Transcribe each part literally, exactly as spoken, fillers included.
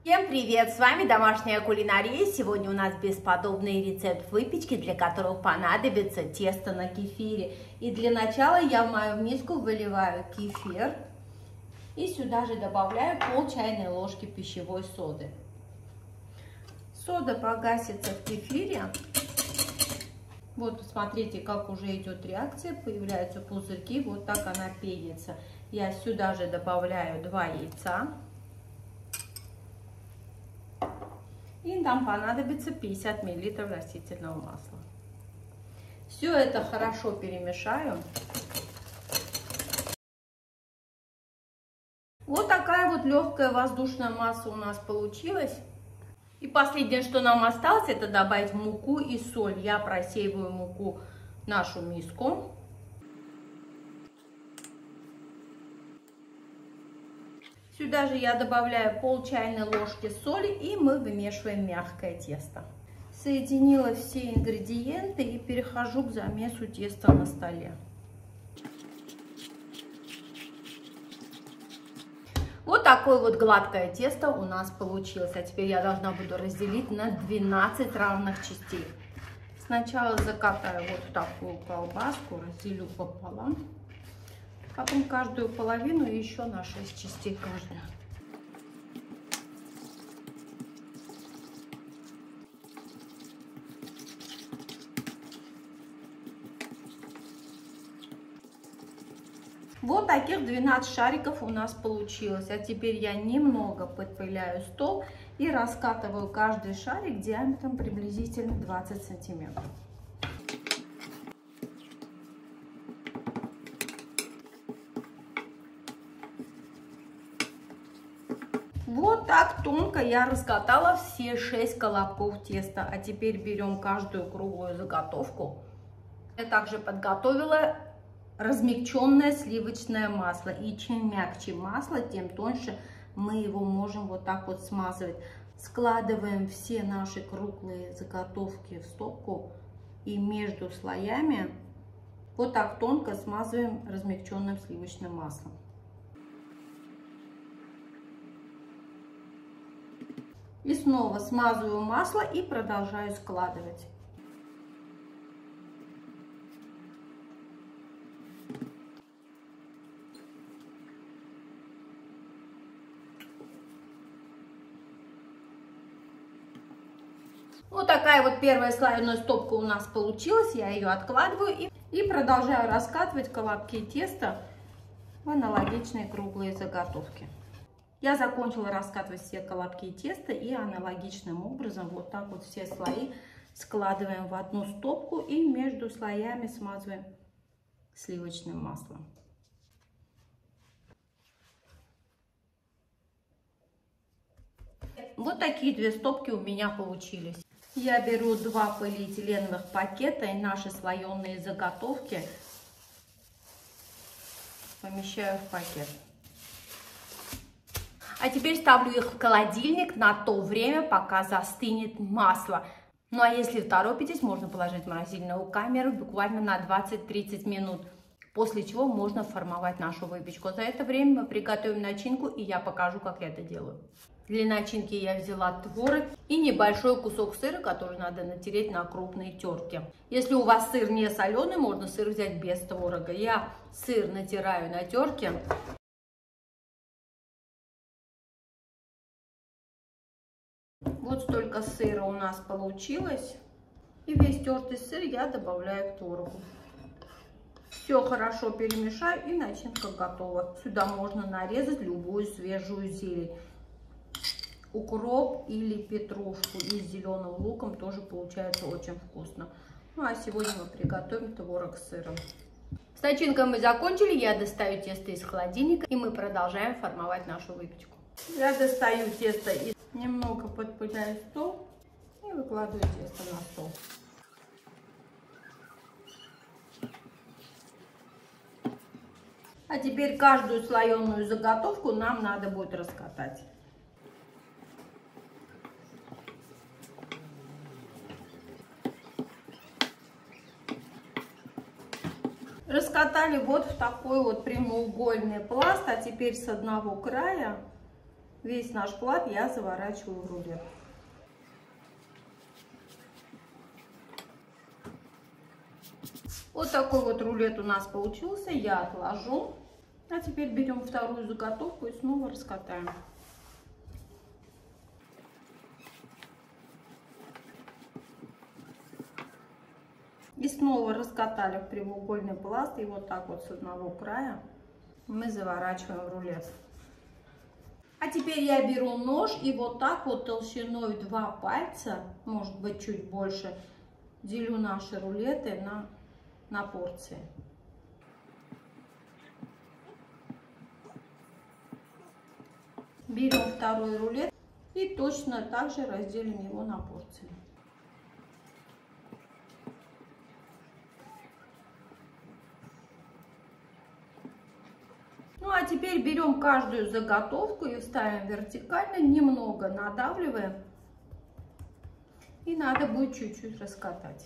Всем привет! С вами Домашняя кулинария. Сегодня у нас бесподобный рецепт выпечки, для которого понадобится тесто на кефире. И для начала я в мою миску выливаю кефир и сюда же добавляю пол чайной ложки пищевой соды. Сода погасится в кефире. Вот смотрите, как уже идет реакция, появляются пузырьки, вот так она пенится. Я сюда же добавляю два яйца. И нам понадобится пятьдесят миллилитров растительного масла. Все это хорошо перемешаю. Вот такая вот легкая воздушная масса у нас получилась. И последнее, что нам осталось, это добавить муку и соль. Я просеиваю муку в нашу миску. Сюда же я добавляю пол чайной ложки соли, и мы вымешиваем мягкое тесто. Соединила все ингредиенты и перехожу к замесу теста на столе. Вот такое вот гладкое тесто у нас получилось. А теперь я должна буду разделить на двенадцать равных частей. Сначала закатаю вот в такую колбаску, разделю пополам. Потом каждую половину еще на шесть частей каждая. Вот таких двенадцать шариков у нас получилось. А теперь я немного подпыляю стол и раскатываю каждый шарик диаметром приблизительно двадцать сантиметров. Вот так тонко я раскатала все шесть колобков теста. А теперь берем каждую круглую заготовку. Я также подготовила размягченное сливочное масло. И чем мягче масло, тем тоньше мы его можем вот так вот смазывать. Складываем все наши круглые заготовки в стопку и между слоями вот так тонко смазываем размягченным сливочным маслом. И снова смазываю масло и продолжаю складывать. Вот такая вот первая слоеная стопка у нас получилась. Я ее откладываю и, и продолжаю раскатывать колобки теста в аналогичные круглые заготовки. Я закончила раскатывать все колобки теста и аналогичным образом вот так вот все слои складываем в одну стопку и между слоями смазываем сливочным маслом. Вот такие две стопки у меня получились. Я беру два полиэтиленовых пакета и наши слоеные заготовки помещаю в пакет. А теперь ставлю их в холодильник на то время, пока застынет масло. Ну а если торопитесь, можно положить в морозильную камеру буквально на двадцать-тридцать минут. После чего можно формовать нашу выпечку. За это время мы приготовим начинку, и я покажу, как я это делаю. Для начинки я взяла творог и небольшой кусок сыра, который надо натереть на крупной терке. Если у вас сыр не соленый, можно сыр взять без творога. Я сыр натираю на терке. Вот столько сыра у нас получилось. И весь тертый сыр я добавляю к творогу. Все хорошо перемешаю, и начинка готова. Сюда можно нарезать любую свежую зелень. Укроп или петрушку, и с зеленым луком тоже получается очень вкусно. Ну а сегодня мы приготовим творог с сыром. С начинкой мы закончили. Я достаю тесто из холодильника, и мы продолжаем формовать нашу выпечку. Я достаю тесто и немного подпыляю стол и выкладываю тесто на стол. А теперь каждую слоеную заготовку нам надо будет раскатать. Раскатали вот в такой вот прямоугольный пласт, а теперь с одного края Весь наш плат я заворачиваю в рулет. Вот такой вот рулет у нас получился. Я отложу. А теперь берем вторую заготовку и снова раскатаем. И снова раскатали в прямоугольный пласт. И вот так вот с одного края мы заворачиваем в рулет. А теперь я беру нож и вот так вот толщиной два пальца, может быть чуть больше, делю наши рулеты на, на порции. Берем второй рулет и точно так же разделим его на порции. Ну а теперь берем каждую заготовку и ставим вертикально, немного надавливаем. И надо будет чуть-чуть раскатать.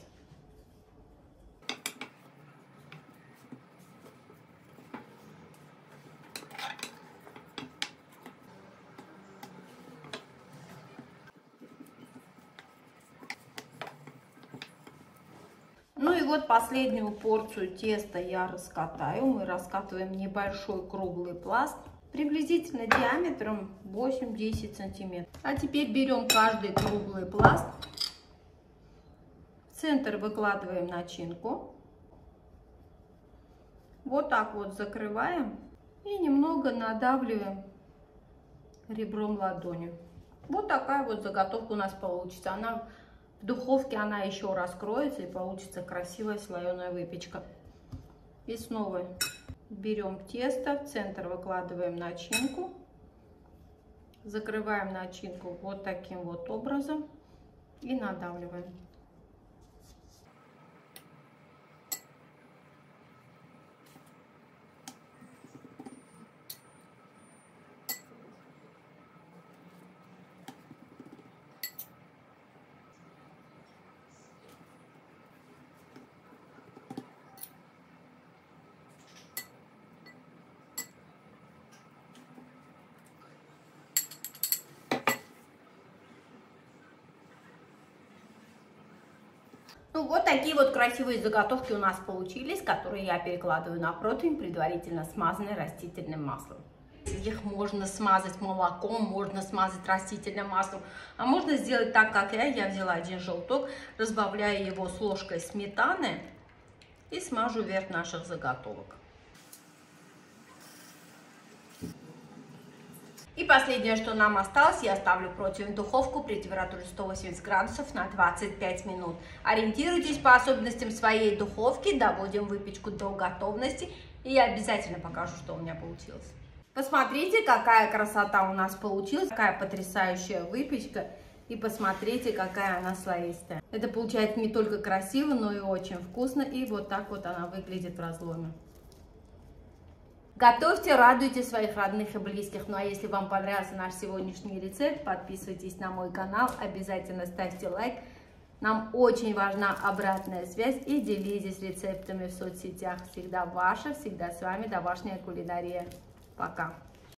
Ну и вот последнюю порцию теста я раскатаю. Мы раскатываем небольшой круглый пласт, приблизительно диаметром восемь-десять сантиметров. А теперь берем каждый круглый пласт, в центр выкладываем начинку, вот так вот закрываем и немного надавливаем ребром ладони. Вот такая вот заготовка у нас получится. Она в духовке она еще раскроется и получится красивая слоеная выпечка. И снова берем тесто, в центр выкладываем начинку, закрываем начинку вот таким вот образом и надавливаем. Ну вот такие вот красивые заготовки у нас получились, которые я перекладываю на противень, предварительно смазанный растительным маслом. Их можно смазать молоком, можно смазать растительным маслом, а можно сделать так, как я. Я взяла один желток, разбавляю его с ложкой сметаны и смажу вверх наших заготовок. И последнее, что нам осталось, я ставлю противень в духовку при температуре сто восемьдесят градусов на двадцать пять минут. Ориентируйтесь по особенностям своей духовки, доводим выпечку до готовности, и я обязательно покажу, что у меня получилось. Посмотрите, какая красота у нас получилась, какая потрясающая выпечка, и посмотрите, какая она слоистая. Это получается не только красиво, но и очень вкусно, и вот так вот она выглядит в разломе. Готовьте, радуйте своих родных и близких. Ну а если вам понравился наш сегодняшний рецепт, подписывайтесь на мой канал, обязательно ставьте лайк. Нам очень важна обратная связь и делитесь рецептами в соцсетях. Всегда ваша, всегда с вами домашняя кулинария. Пока!